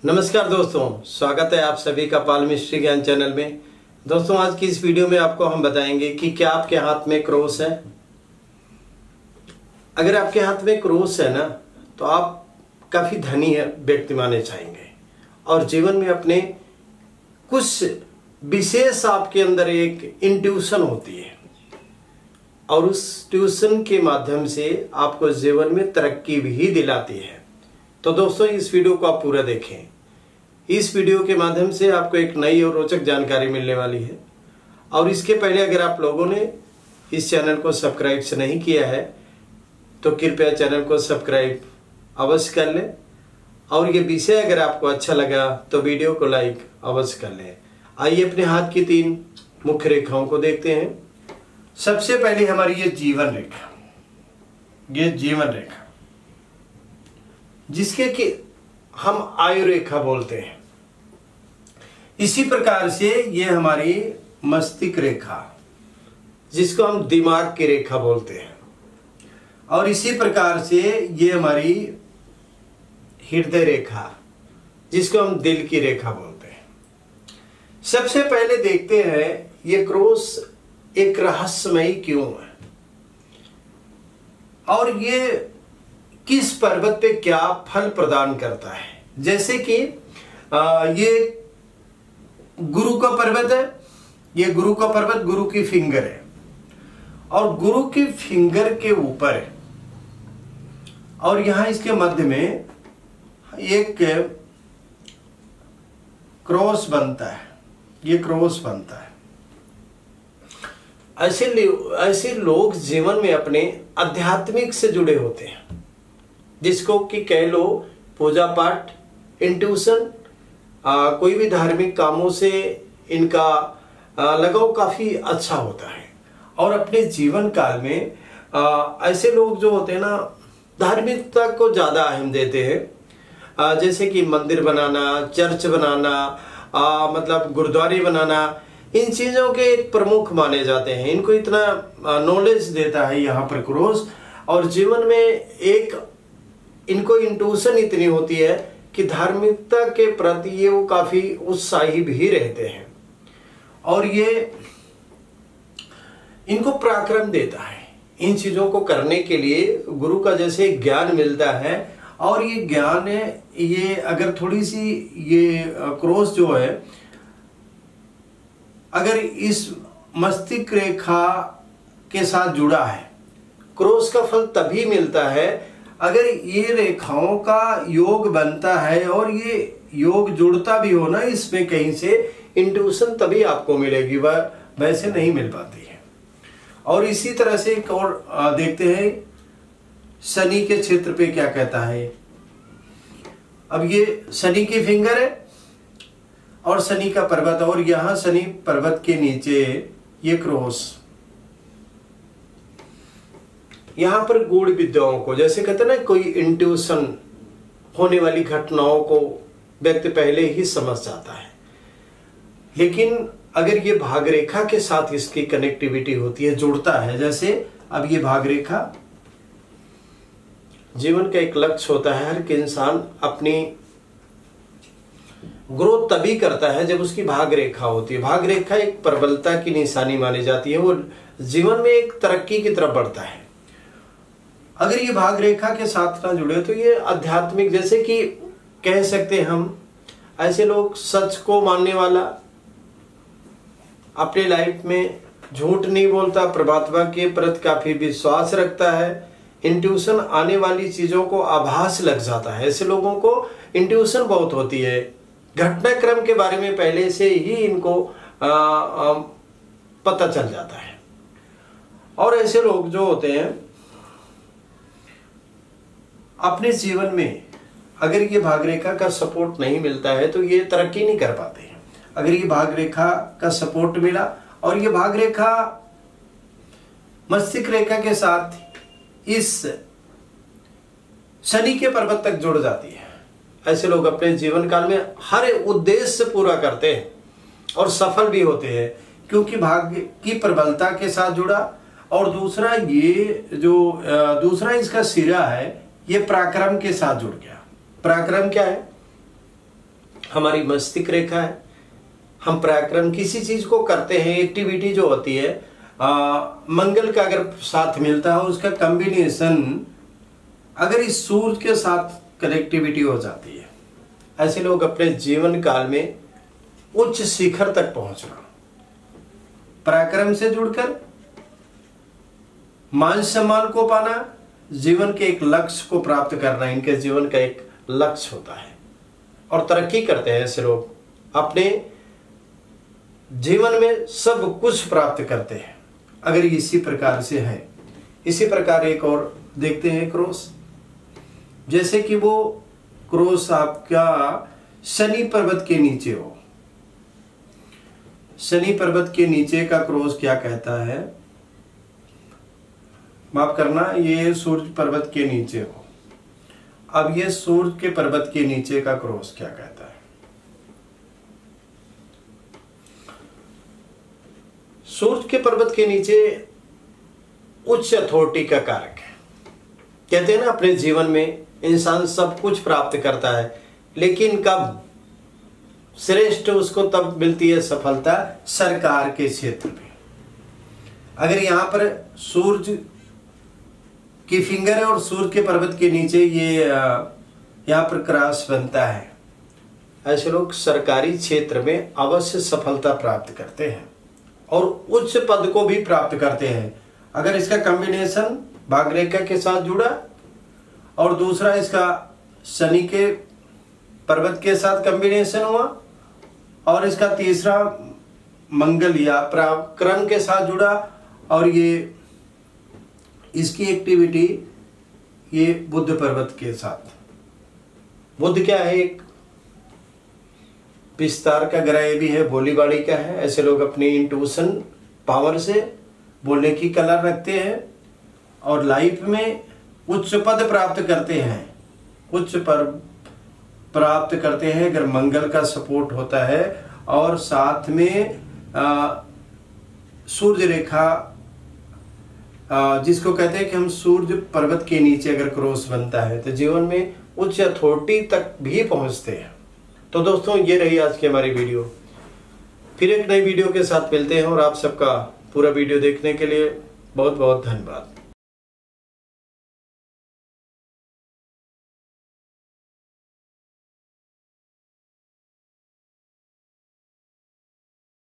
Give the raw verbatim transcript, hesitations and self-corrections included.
नमस्कार दोस्तों, स्वागत है आप सभी का पाल मिस्ट्री ज्ञान चैनल में। दोस्तों, आज की इस वीडियो में आपको हम बताएंगे कि क्या आपके हाथ में क्रॉस है। अगर आपके हाथ में क्रॉस है ना, तो आप काफी धनी व्यक्ति माने जाएंगे और जीवन में अपने कुछ विशेष आपके अंदर एक इंट्यूशन होती है और उस ट्यूशन के माध्यम से आपको जीवन में तरक्की भी दिलाती है। तो दोस्तों, इस वीडियो को आप पूरा देखें। इस वीडियो के माध्यम से आपको एक नई और रोचक जानकारी मिलने वाली है। और इसके पहले अगर आप लोगों ने इस चैनल को सब्सक्राइब से नहीं किया है तो कृपया चैनल को सब्सक्राइब अवश्य कर लें। और ये विषय अगर आपको अच्छा लगा तो वीडियो को लाइक अवश्य कर लें। आइए अपने हाथ की तीन मुख्य रेखाओं को देखते हैं। सबसे पहले हमारी ये जीवन रेखा, ये जीवन रेखा जिसके कि हम आयु रेखा बोलते हैं। इसी प्रकार से ये हमारी मस्तिष्क रेखा जिसको हम दिमाग की रेखा बोलते हैं। और इसी प्रकार से ये हमारी हृदय रेखा जिसको हम दिल की रेखा बोलते हैं। सबसे पहले देखते हैं ये क्रॉस एक रहस्यमयी क्यों है और ये किस पर्वत पे क्या फल प्रदान करता है। जैसे कि आ, ये गुरु का पर्वत है, ये गुरु का पर्वत गुरु की फिंगर है और गुरु की फिंगर के ऊपर है और यहां इसके मध्य में एक क्रॉस बनता है, ये क्रॉस बनता है। ऐसे ऐसे लोग जीवन में अपने आध्यात्मिक से जुड़े होते हैं, जिसको कि कह लो पूजा पाठ, इंट्यूशन, कोई भी धार्मिक कामों से इनका आ, लगाव काफी अच्छा होता है। और अपने जीवन काल में आ, ऐसे लोग जो होते हैं ना, धार्मिकता को ज्यादा अहम देते हैं। आ, जैसे कि मंदिर बनाना, चर्च बनाना, आ, मतलब गुरुद्वारे बनाना, इन चीजों के एक प्रमुख माने जाते हैं। इनको इतना नॉलेज देता है यहाँ पर क्रॉस। और जीवन में एक इनको इंट्यूशन इतनी होती है कि धार्मिकता के प्रति ये वो काफी उत्साही भी रहते हैं। और ये इनको पराक्रम देता है। इन चीजों को करने के लिए गुरु का जैसे ज्ञान मिलता है। और ये ज्ञान है, ये अगर थोड़ी सी ये क्रॉस जो है, अगर इस मस्तिष्क रेखा के साथ जुड़ा है, क्रॉस का फल तभी मिलता है अगर ये रेखाओं का योग बनता है और ये योग जुड़ता भी हो ना इसमें कहीं से, इंट्यूशन तभी आपको मिलेगी, वह वैसे नहीं मिल पाती है। और इसी तरह से एक और देखते हैं शनि के क्षेत्र पे क्या कहता है। अब ये शनि की फिंगर है और शनि का पर्वत, और यहां शनि पर्वत के नीचे ये क्रॉस। यहां पर गूढ़ विद्याओं को, जैसे कहते हैं ना, कोई इंट्यूशन होने वाली घटनाओं को व्यक्ति पहले ही समझ जाता है। लेकिन अगर ये भाग रेखा के साथ इसकी कनेक्टिविटी होती है, जुड़ता है, जैसे अब ये भाग रेखा, जीवन का एक लक्ष्य होता है। हर इंसान अपनी ग्रोथ तभी करता है जब उसकी भाग रेखा होती है। भाग रेखा एक प्रबलता की निशानी मानी जाती है, वो जीवन में एक तरक्की की तरफ बढ़ता है। अगर ये भाग रेखा के साथ ना जुड़े तो ये आध्यात्मिक, जैसे कि कह सकते हैं हम, ऐसे लोग सच को मानने वाला, अपने लाइफ में झूठ नहीं बोलता, परमात्मा के प्रति काफी विश्वास रखता है, इंट्यूशन आने वाली चीजों को आभास लग जाता है। ऐसे लोगों को इंट्यूशन बहुत होती है, घटनाक्रम के बारे में पहले से ही इनको आ, आ, पता चल जाता है। और ऐसे लोग जो होते हैं अपने जीवन में, अगर ये भाग रेखा का सपोर्ट नहीं मिलता है तो ये तरक्की नहीं कर पाते हैं। अगर ये भाग रेखा का सपोर्ट मिला और ये भाग रेखा मस्तिष्क रेखा के साथ इस शनि के पर्वत तक जुड़ जाती है, ऐसे लोग अपने जीवन काल में हर उद्देश्य पूरा करते हैं और सफल भी होते हैं, क्योंकि भाग्य की प्रबलता के साथ जुड़ा। और दूसरा, ये जो दूसरा इसका सिरा है, ये पराक्रम के साथ जुड़ गया। पराक्रम क्या है? हमारी मस्तिष्क रेखा है। हम पराक्रम किसी चीज को करते हैं, एक्टिविटी जो होती है आ, मंगल का अगर साथ मिलता है और उसका कॉम्बिनेशन अगर इस सूर्य के साथ कनेक्टिविटी हो जाती है, ऐसे लोग अपने जीवन काल में उच्च शिखर तक पहुंचना, पराक्रम से जुड़कर मान सम्मान को पाना, जीवन के एक लक्ष्य को प्राप्त करना इनके जीवन का एक लक्ष्य होता है और तरक्की करते हैं। ऐसे लोग अपने जीवन में सब कुछ प्राप्त करते हैं अगर इसी प्रकार से है। इसी प्रकार एक और देखते हैं क्रॉस, जैसे कि वो क्रॉस आपका शनि पर्वत के नीचे हो। शनि पर्वत के नीचे का क्रॉस क्या कहता है, माफ करना, ये सूर्य पर्वत के नीचे हो। अब ये सूर्य के पर्वत के नीचे का क्रॉस क्या कहता है? सूर्य के पर्वत के नीचे उच्च अथॉरिटी का कारक है। कहते हैं ना, अपने जीवन में इंसान सब कुछ प्राप्त करता है, लेकिन कब श्रेष्ठ उसको तब मिलती है सफलता सरकार के क्षेत्र में। अगर यहां पर सूर्य की फिंगर है और सूर्य के पर्वत के नीचे ये यहां पर क्रॉस बनता है, ऐसे लोग सरकारी क्षेत्र में अवश्य सफलता प्राप्त करते हैं और उच्च पद को भी प्राप्त करते हैं। अगर इसका कॉम्बिनेशन भाग्यरेखा के साथ जुड़ा और दूसरा इसका शनि के पर्वत के साथ कॉम्बिनेशन हुआ और इसका तीसरा मंगल या पराक्रम के साथ जुड़ा और ये इसकी एक्टिविटी ये बुध पर्वत के साथ। बुध क्या है, एक विस्तार का ग्रह भी है, बोलीबाड़ी का है। ऐसे लोग अपनी इंट्यूशन पावर से बोलने की कला रखते हैं और लाइफ में उच्च पद प्राप्त करते हैं, उच्च पर प्राप्त करते हैं अगर मंगल का सपोर्ट होता है और साथ में आ, सूर्य रेखा आ, जिसको कहते हैं कि हम सूर्य पर्वत के नीचे अगर क्रॉस बनता है तो जीवन में उच्च अथॉरिटी तक भी पहुंचते हैं। तो दोस्तों, ये रही आज की हमारी वीडियो। फिर एक नई वीडियो के साथ मिलते हैं और आप सबका पूरा वीडियो देखने के लिए बहुत बहुत धन्यवाद।